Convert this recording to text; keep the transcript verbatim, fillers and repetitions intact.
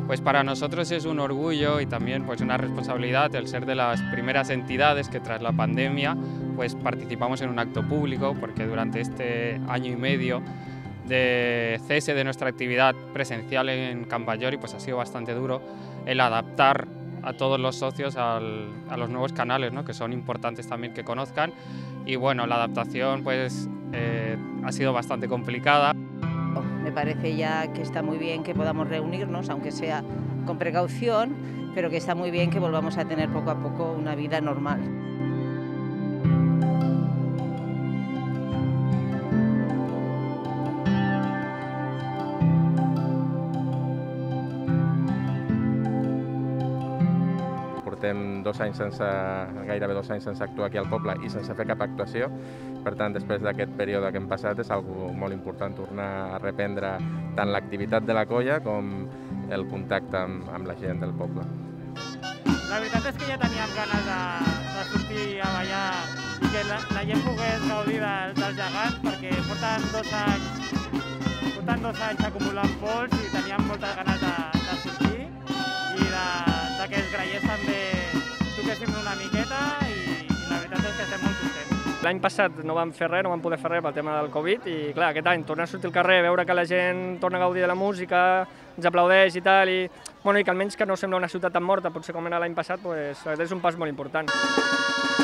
Pues para nosotros es un orgullo y también pues una responsabilidad el ser de las primeras entidades que tras la pandemia pues participamos en un acto público, porque durante este año y medio de cese de nuestra actividad presencial en Can Batllori pues ha sido bastante duro el adaptar a todos los socios al, a los nuevos canales, ¿no? Que son importantes también que conozcan, y bueno, la adaptación pues eh, ha sido bastante complicada. Me parece ya que está muy bien que podamos reunirnos, aunque sea con precaución, pero que está muy bien que volvamos a tener poco a poco una vida normal. Portem dos anys sense, gairebé dos anys sense actuar aquí al poble i sense fer cap actuació. Per tant, després d'aquest període que hem passat, és algo molt important tornar a reprendre tant l'activitat de la colla com el contacte amb, amb la gent del poble. La veritat és que ja teníem ganes de, de sortir a ballar i que la, la gent pogués gaudir de, dels gegants, perquè porten dos anys, porten dos anys acumulant pols i teníem moltes ganes de, de sortir i de, de que els grallers també toquéssim una miqueta i, i la veritat és que estem molt contents. L'any passat no vam fer res, no vam poder fer res pel tema del Covid i clar, aquest any tornar a sortir al carrer, veure que la gent torna a gaudir de la música, ens aplaudeix i tal, i, bueno, i que almenys que no sembla una ciutat tan morta, potser com era l'any passat, pues, és un pas molt important.